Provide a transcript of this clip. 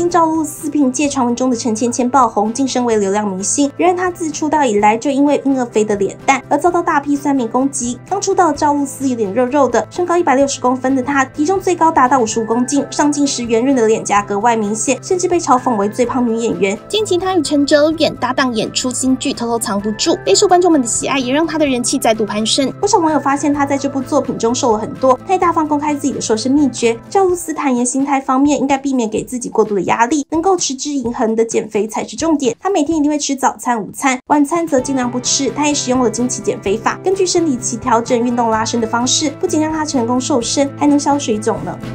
星赵露思凭借传闻中的陈芊芊爆红，晋升为流量明星。然而她自出道以来就因为婴儿肥的脸蛋而遭到大批酸民攻击。刚出道的赵露思有点肉肉的，身高160公分的她，体重最高达到55公斤，上镜时圆润的脸颊格外明显，甚至被嘲讽为最胖女演员。近期她与陈哲远搭档演出新剧《偷偷藏不住》，备受观众们的喜爱，也让她的人气再度攀升。不少网友发现她在这部作品中瘦了很多，她也大方公开自己的瘦身秘诀。赵露思坦言，心态方面应该避免给自己过度的压力，能够持之以恒的减肥才是重点。她每天一定会吃早餐、午餐，晚餐则尽量不吃。她也使用了经期减肥法，根据生理期调整运动拉伸的方式，不仅让她成功瘦身，还能消水肿呢。